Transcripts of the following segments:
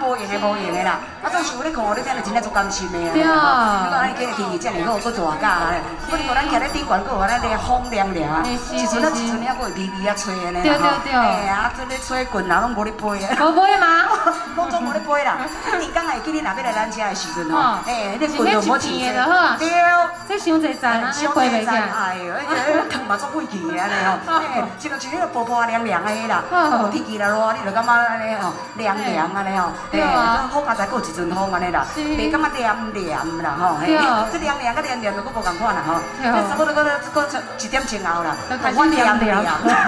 无用的无用的啦，啊，总是有咧看，你听着真正足甘心的啊。 对啊。 你讲安尼天气遮尔好，搁大假咧，不然咱徛咧顶悬，搁有安尼风凉凉，一阵啊一阵啊，搁会微微啊吹安尼啦吼。 对。 哎啊，这咧吹棍啊，拢无咧飞啊。 无飞吗？ 拢总无咧飞啦。你刚会记你若要来咱遮的时阵吼，哎，你棍就无钱就好啊。 对。 这伤济赞啊， 伤飞袂起。 哎呦，汤嘛足贵气的安尼吼，哎，就像迄个薄薄凉凉的啦，天气来热，你就感觉安尼吼凉凉安尼吼，哎，好佳哉过一阵风安尼啦，袂感觉凉凉啦吼，嘿，这凉凉甲凉凉就佫无共款啦吼，这差不多佫1点钟后啦，换凉凉。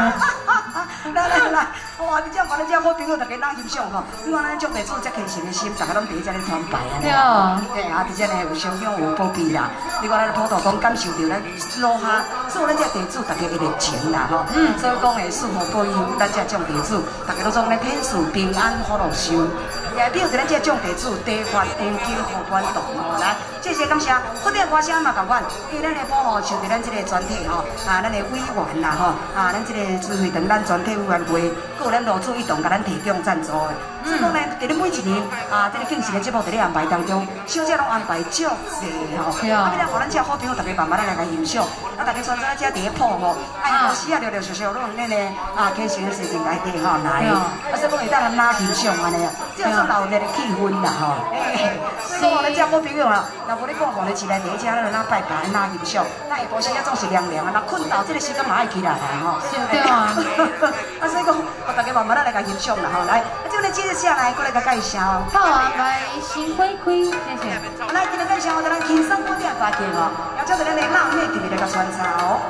来，哇！你这办，你这好朋友，大家哪欣赏吼？你看咱种地主这开心的心，大家拢伫喺这里团拜安尼。对啊，伫这里有相向有保庇啦。你看咱普渡公感受到咱落下，所以咱这地主大家的热情啦吼。所以讲会祝福保佑咱这种地主，大家都总咧天赐平安福禄寿。也表示咱这种地主地发地久好管动吼。来，谢谢感谢。福建歌声嘛共款，因为咱的保护受着咱这个全体吼，咱的委员啦吼，咱这个指挥长咱全体委员会，还有咱罗处一同甲咱提供赞助的。所以讲呢，伫咧每一年这个敬神的节目伫咧安排当中，小姐拢安排足济吼。啊，要互咱这好朋友大家慢慢来欣赏，大家选择这伫咧铺吼，有时啊，陆续拢用咧开心的事情来底吼来，所以讲会当咱哪欣赏安尼啊，这种热烈的气氛啦吼。所以讲咱这好朋友啊，若无咧讲5日市内第一只，咱哪拜拜哪欣赏，那下晡时啊总是凉凉啊，若困到这个时间嘛爱起来啦吼。 对啊。 所以讲，大家慢慢来欣赏啦吼，来，这个接下来过来甲介绍。 好啊，来新开开，谢谢。 来，今日介绍咱轻松古典歌曲吼，要叫咱的浪妹特别来甲传唱哦。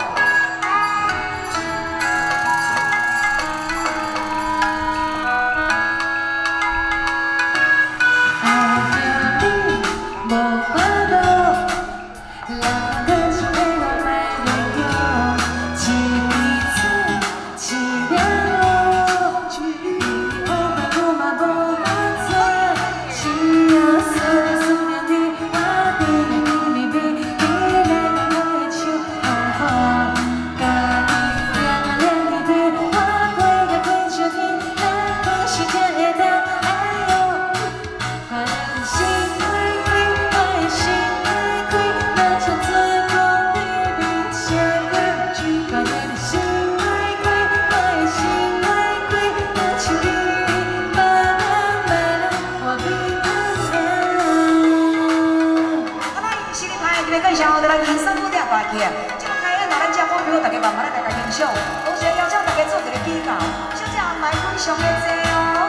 介绍我哋来轻松古典歌曲，这个开演让咱这好朋友大家慢慢来欣赏，同时邀请大家做一个比较，小姐安排非常的多哦。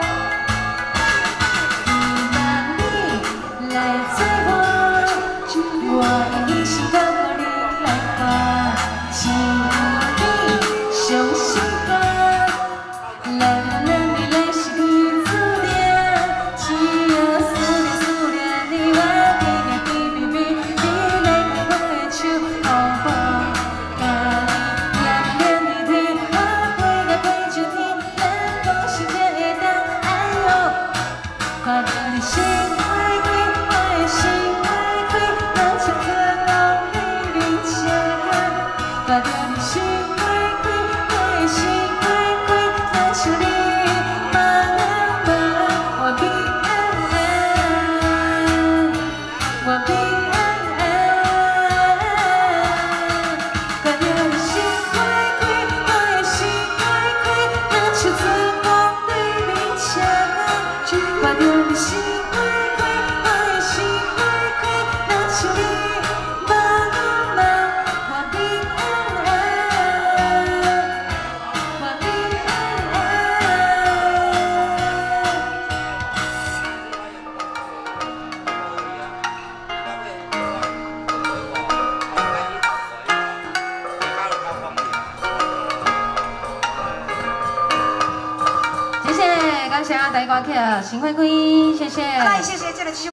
你来做我一心等候你来吧，请你相信我，来你来是你注定，只要思念你我。谢谢，感谢大家歌曲，新开开，谢谢。来，谢谢，这个继续。